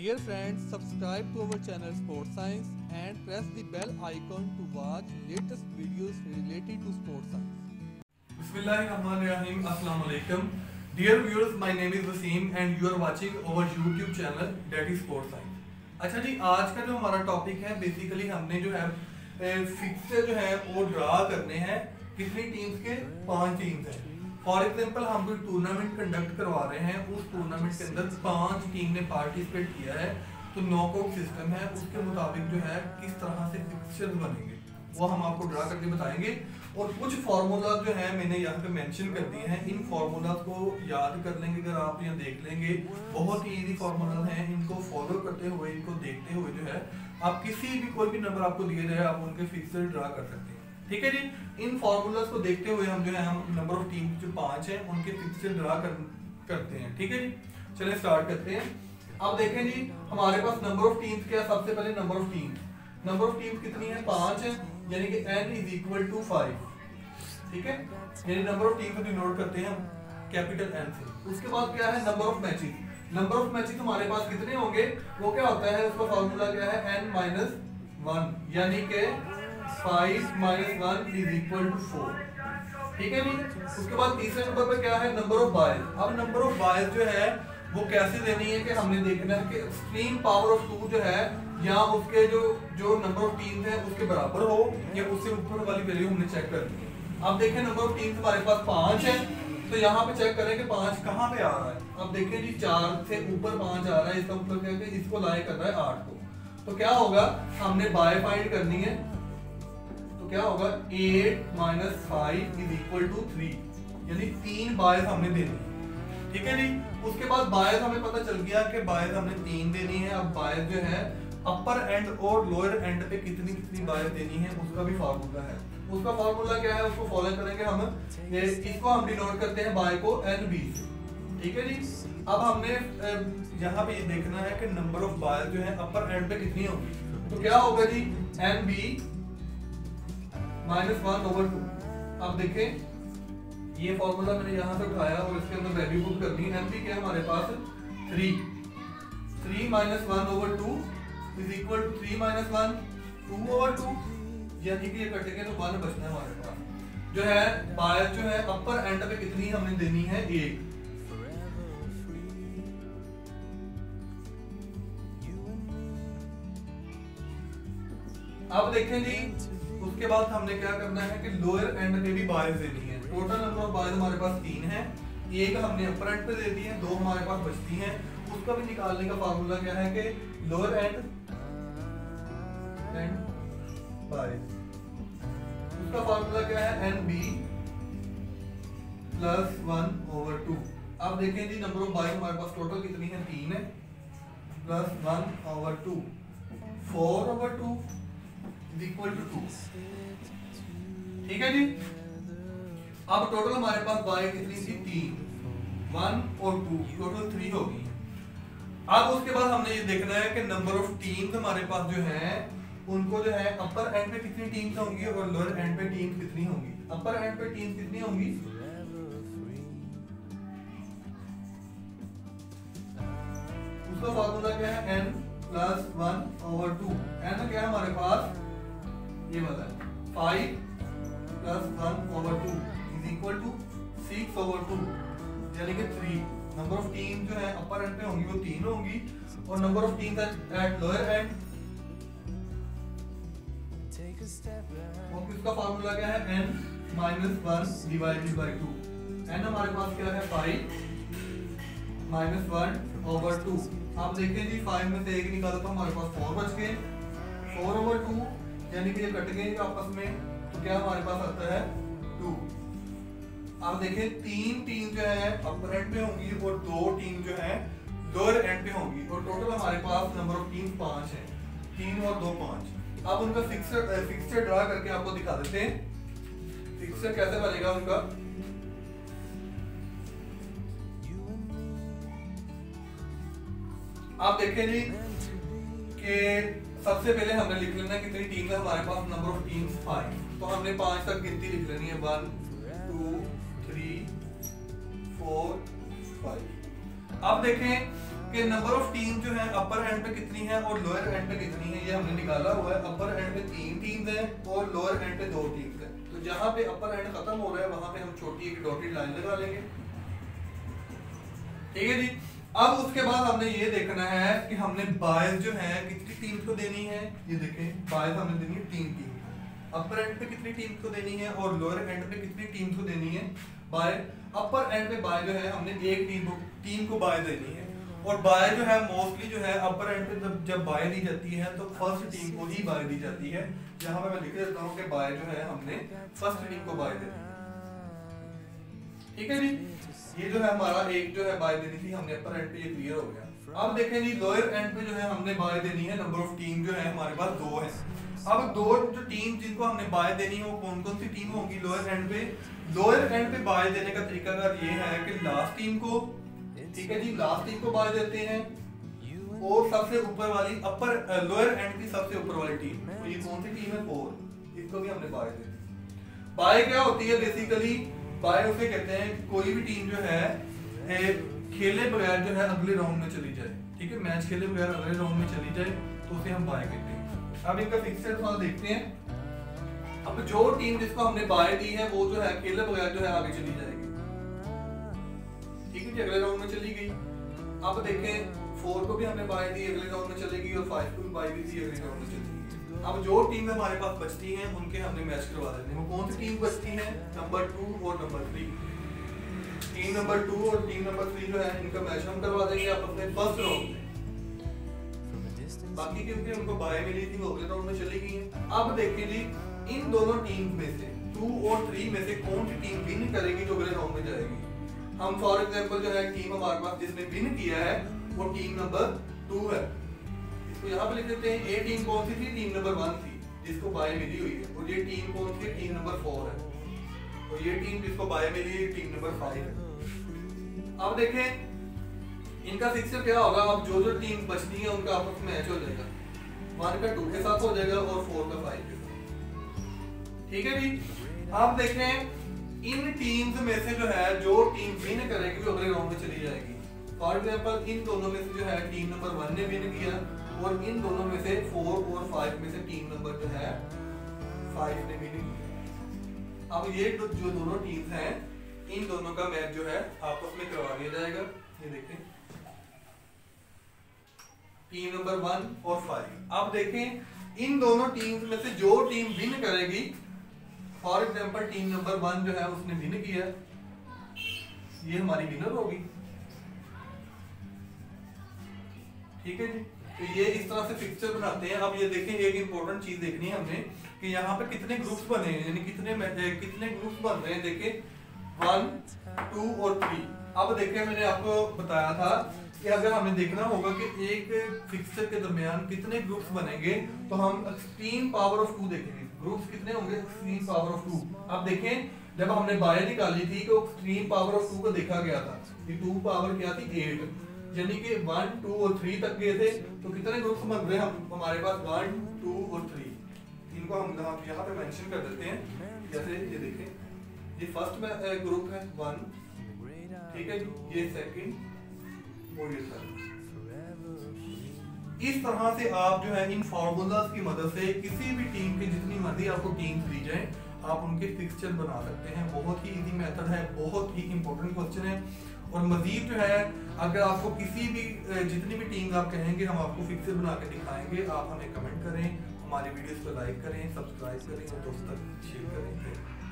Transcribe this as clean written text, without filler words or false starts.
Dear friends, subscribe to our channel Sports Science and press the bell icon to watch latest videos related to sports science. Bismillahirrahmanirrahim. Assalamu alaikum. Dear viewers, my name is Wasim and you are watching our YouTube channel that is Sports Science. अच्छा जी, आज का जो हमारा topic है basically हमने जो है fixture जो है वो ड्रा करने हैं। कितनी टीम्स के? 5 टीम्स हैं। फॉर एग्जांपल हम कोई टूर्नामेंट कंडक्ट करवा रहे हैं, उस टूर्नामेंट के अंदर 5 टीम ने पार्टिसिपेट किया है, तो नॉकआउट सिस्टम है, उसके मुताबिक जो है किस तरह से फिक्सचर्स बनेंगे वो हम आपको ड्रा करके बताएंगे। और कुछ फार्मूलाज जो है मैंने यहाँ पे मेंशन कर दिए हैं, इन फार्मूलाज को याद कर लेंगे। अगर आप यहाँ देख लेंगे, बहुत ही इजी फार्मूलाज हैं, इनको फॉलो करते हुए, इनको देखते हुए जो है आप किसी भी कोई भी नंबर आपको दिए जाए आप उनके फिक्सचर ड्रा कर सकते हैं। ठीक है जी, इन फार्मूलाज को देखते हुए हम जो है हम नंबर ऑफ टीम जो 5 हैं उनके फिक्सचर ड्रा करते हैं। ठीक है जी, चलिए स्टार्ट करते हैं। अब देखें जी, हमारे पास नंबर ऑफ टीम्स क्या है। सबसे पहले नंबर ऑफ टीम्स कितनी है? 5 है, यानी कि n = 5। ठीक है, यानी नंबर ऑफ टीम को डिनोट करते हैं हम कैपिटल N से। उसके बाद क्या है? नंबर ऑफ मैचेस हमारे पास कितने होंगे? वो क्या होता है, उसका फार्मूला क्या है? n-1, यानी कि 5 - 1 = 4। ठीक है जी। उसके बाद तीसरे नंबर पर क्या है? Number of byes. अब नंबर ऑफ बायज जो है वो कैसे देनी है कि हमने देखना है कि एक्सट्रीम पावर ऑफ 2 जो है या उसके जो नंबर ऑफ टीम्स है उसके बराबर हो या उससे ऊपर वाली वैल्यू हमने चेक करनी है। अब देखें नंबर ऑफ टीम्स हमारे पास 5 है, तो यहाँ पे चेक करें कि 5 कहाँ पे आ रहा है। अब देखें जी, 4 से ऊपर 5 आ रहा है, इसका मतलब क्या है कि इसको लाए कर रहा है 8 को। तो क्या होगा, हमने बाय फाइंड करनी है, तो क्या होगा 8 - 5 = 3, यानी 3 बायस हमने देनी है। ठीक है जी। उसके बाद बायस हमें पता चल गया कि बायस हमने 3 देनी है। अब बायस जो है अपर एंड और लोअर एंड पे कितनी बायस देनी है उसका भी फार्मूला है। उसका फार्मूला क्या है, उसको फॉलो करेंगे हम। इसको हम डिनोट करते हैं बाय को NB से। ठीक है जी। अब हमने यहाँ पे ये देखना है कि नंबर ऑफ बायस जो है अपर एंड पे कितनी होगी, तो क्या होगा जी NB -1/2। अब देखें, ये फॉर्मूला मैंने यहाँ से उठाया और इसके अंदर वैल्यू पुट करनी है। NB क्या है हमारे पास? 3 - 1/2 = 3 - 1 2/2, यानी कि ये कटेंगे तो 1 बचना है हमारे पास। जो है बायस जो है अपर एंड पे कितनी हमने देनी है? 1। अब देखें जी, उसके बाद हमने क्या करना है कि लोअर एंड पे भी बायस देनी है। टोटल नंबर ऑफ बायस हमारे पास 3 है, 1 हमने अपर एंड पे दे दी है, 2 हमारे पास बचती हैं। उसका भी निकालने का फार्मूला क्या है कि लोअर एंड बायस, उसका फार्मूला क्या है? NB + 1/2। अब देखें जी, नंबर ऑफ बायस हमारे पास टोटल कितनी है? 3 है, + 1/2 4/2 = 2। ठीक है जी। अब टोटल हमारे पास बाय कितनी थी? 3, 1 और 2, टोटल 3 होगी। अब उसके बाद हमने ये देखना है कि नंबर ऑफ टीम्स हमारे पास जो है उनको जो है अपर एंड पे कितनी टीम्स होंगी और लोअर एंड पे टीम्स कितनी होंगी। अपर एंड पे टीम्स कितनी होंगी? उसका फार्मूला क्या है? N + 1/2। N क्या है हमारे पास? ये वाला 5 + 1/2 = 6/2, यानी कि 3। नंबर ऑफ टीम जो है अपर एंड पे होंगी वो 3 होंगी, और number of teams at lower end, इसका फार्मूला क्या है? N - 1/2। N हमारे पास क्या है? 5 - 1/2। आप देखें जी, 5 में से 1 निकाला तो हमारे पास 4 बच गए, 4/2, यानी कि ये कट गए आपस में, तो क्या हमारे पास आता है? 2। आप देखें, 3 टीम जो है अपर एंड पे होंगी और 2 टीम जो है लोअर एंड पे होंगी, और टोटल हमारे पास नंबर ऑफ टीम 5 है। 3 और 2 5। अब उनका फिक्सचर ड्रा करके आपको दिखा देते हैं फिक्सचर कैसे बनेगा उनका। आप देखें जी कि सबसे पहले हमने लिख लेना कितनी टीम है हमारे पास। नंबर ऑफ टीम्स 5, तो हमने 5 तक गिनती लिख लेनी है। 1 2 3 4 5। अब देखें कि नंबर ऑफ टीम जो है अपर एंड पे कितनी है और लोअर एंड पे कितनी है, ये हमने निकाला हुआ है। अपर एंड पे 3 टीम्स हैं और लोअर एंड पे 2 टीम्स हैं। तो जहां पे अपर एंड खत्म हो रहा है वहां पे हम छोटी एक डॉटेड लाइन लगा लेंगे, ठीक है जी। अब उसके बाद हमने ये देखना है कि हमने बायस जो है कितनी टीम्स को देनी है। ये देखें, बायस हमने देनी है 3 टीम। अपर एंड पे कितनी टीम्स को देनी है और लोअर एंड पे कितनी टीम्स को देनी है बाय। अपर एंड पे बाय जो है हमने एक टीम को बाय देनी है, और बाय जो है मोस्टली जो है अपर एंड पे जब बाय दी जाती है तो फर्स्ट टीम को ही बाय दी जाती है। जहां पे मैं लिख देता हूं कि बाय जो है हमने फर्स्ट टीम को बाय देनी है, ठीक है जी। ये जो है हमारा एक जो है बाय देनी थी हमने अपर एंड पे, ये क्लियर हो गया। अब देखें जी लोअर एंड पे जो है हमने बाय देनी है, नंबर ऑफ टीम जो है हमारे पास 2 है। अब 2 जो टीम जिनको हमने बाय देनी है वो कौन कौन सी टीम होगी लोअर एंड पे। लोअर एंड पे बाय देने का तरीका अगर ये है कि लास्ट टीम को, ठीक है जी, लास्ट टीम को बाय देते हैं और सबसे ऊपर वाली अपर लोअर एंड की सबसे ऊपर वाली टीम, तो ये कौन सी टीम है 4, इसको भी हमने बाय देनी। बाय क्या होती है बेसिकली, बाय उसे कहते हैं कोई भी टीम जो है खेले बगैर जो है अगले राउंड में चली जाए, ठीक है, मैच खेले बगैर अगले राउंड में चली जाए तो उसे हम बाय कहते हैं। अब इनका फिक्सचर थोड़ा देखते हैं। अब जो टीम जिसको हमने बाय दी है वो जो है खेले बगैर जो है आगे चली जाएगी, ठीक है जी, अगले राउंड में चली गई। अब देखें 4 को भी हमने बाय दी, अगले राउंड में चलेगी, और 5 को भी बाय दी थी, अगले राउंड में चलेगी। अब जो टीम हमारे पास बचती हैं उनके हमने मैच करवा देने हैं। वो कौन सी टीम बचती है, नंबर 2 और नंबर 3। टीम नंबर 2 और टीम नंबर 3 जो है इनका मैच हम करवा देंगे आपस में फर्स्ट राउंड में। बाकी क्योंकि उनको बाय मिली थी वो अगले राउंड में चली गई हैं। अब देखिए जी इन दोनों टीम में से 2 और 3 में से कौन सी टीम विन करेगी जो अगले राउंड में जाएगी। हम फॉर एग्जांपल जो है टीम हमारे पास जिसने विन किया है वो टीम नंबर 2 है, इसको यहाँ पे लिख देते हैं। ए टीम कौन सी थी, टीम नंबर 1 थी जिसको बाय मिली हुई है, और ये टीम कौन सी, टीम नंबर 4 है, और ये टीम जिसको बाय मिली है टीम नंबर 5 है। अब देखें इनका फिक्सचर क्या होगा। अब जो जो टीम बचती है उनका आपस में मैच हो जाएगा, 1 का 2 के साथ हो जाएगा और 4 का 5 के साथ, ठीक है जी। आप देखें इन टीम्स में से जो है जो टीम विन करेगी वो अगले राउंड में चली जाएगी। फॉर एग्जांपल इन दोनों में से जो है टीम नंबर 1 ने विन किया, और इन दोनों में से 4 और 5 में से टीम नंबर जो है 5 ने विन किया। अब ये जो दोनों टीम्स हैं इन दोनों का मैच जो है आपस में करवा दिया जाएगा। ये देखें टीम नंबर 1 और 5। अब देखें इन दोनों टीम्स में से जो टीम विन करेगी, फॉर एग्जांपल टीम नंबर 1 जो है उसने विन किया, ये हमारी विनर होगी, ठीक है जी। तो ये इस तरह से फिक्सचर बनाते हैं। अब ये देखें एक इंपॉर्टेंट चीज देखनी है हमने कि यहाँ पे कितने ग्रुप्स बने हैं, यानी कितने ग्रुप्स बन रहे हैं। देखें 1, 2 और 3। अब देखें मैंने आपको बताया था कि अगर हमें देखना होगा कि एक फिक्सचर के दरमियान कितने ग्रुप्स बनेंगे तो हम एक्सट्रीम पावर ऑफ 2 देखेंगे। ग्रुप्स कितने होंगे, एक्सट्रीम पावर ऑफ 2। अब देखें जब हमने बाय निकाली थी तो एक्सट्रीम पावर ऑफ 2 को देखा गया था कि 2 पावर क्या थी 8, यानी कि 1, 2 और 3 तक गए थे। तो कितने ग्रुप्स बन रहे हैं हमारे पास 1, 2 और 3। इनको हम यहाँ पे मेंशन कर देते हैं। जैसे ये देखें ये फर्स्ट में ग्रुप है 1, ठीक है, ये सेकंड और ये थर्ड। इस तरह से आप जो है इन फॉर्मूलाज की मदद से किसी भी टीम के जितनी मर्जी आपको टीम दी जाए आप उनके फिक्सचर बना सकते हैं। बहुत ही इजी मेथड है, बहुत ही इंपॉर्टेंट क्वेश्चन है। और मजीद जो है अगर आपको किसी भी जितनी भी टीम आप कहेंगे हम आपको फिक्सचर बना के दिखाएंगे। आप हमें कमेंट करें, हमारी वीडियोस को लाइक करें, सब्सक्राइब करें और दोस्तों तक शेयर करें।